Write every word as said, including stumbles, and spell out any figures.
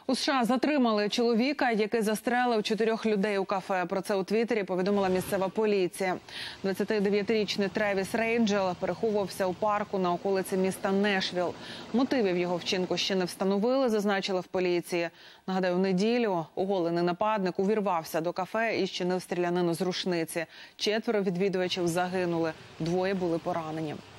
У США затримали чоловіка, який застрелив чотирьох людей у кафе. Про це у Твіттері повідомила місцева поліція. двадцятидев'ятирічний Тревіс Рейджел переховувався у парку на околиці міста Нешвілл. Мотивів його вчинку ще не встановили, зазначили в поліції. Нагадаю, в неділю оголений нападник увірвався до кафе і зчинив стрілянину з рушниці. Четверо відвідувачів загинули, двоє були поранені.